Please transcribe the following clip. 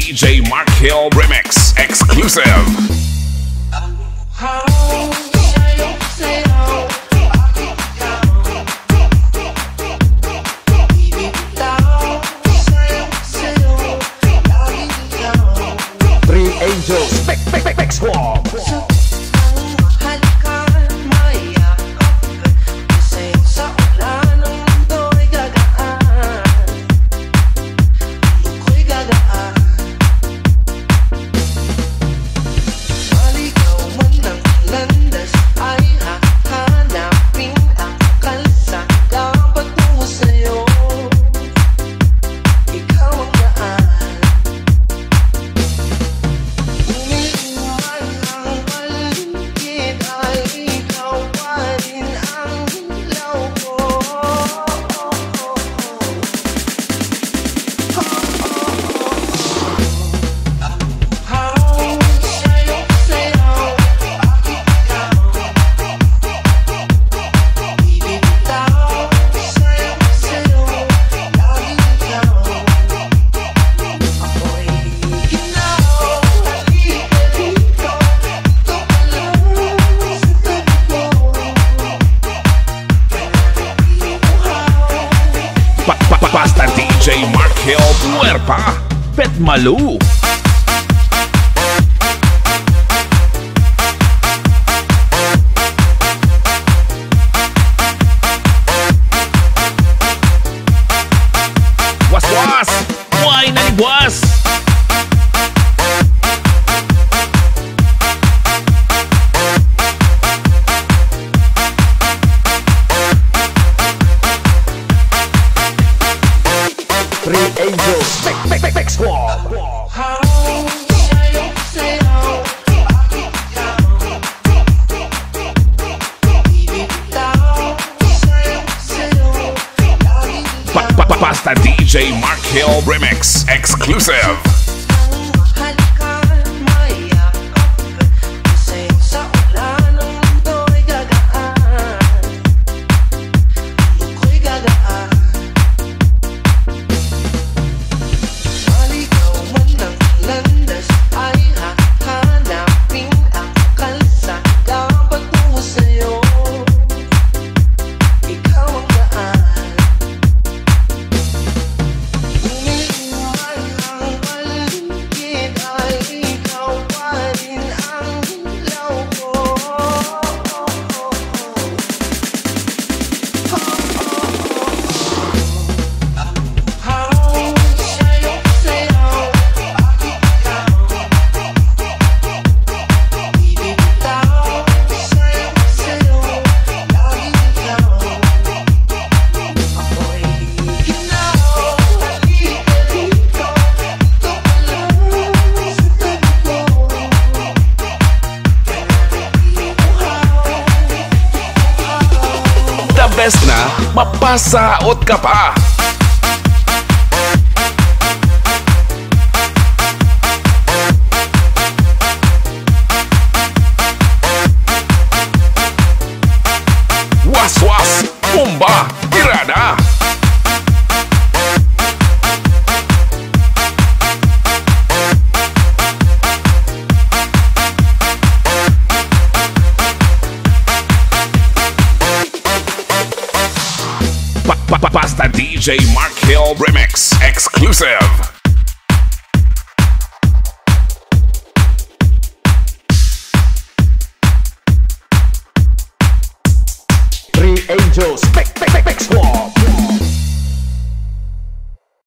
DJ Mark Hill Remix Exclusive. Three Angels, Spec Squad. Basta DJ Mark Hill Puerpa Pet Malu. Was why nalibwas? Three Angels, Spec Squad. Basta DJ Mark Hill Remix Exclusive. Best na, mapasaot ka pa. Was, bomba, tirada. Basta DJ Mark Hill Remix Exclusive. Three Angels, Spec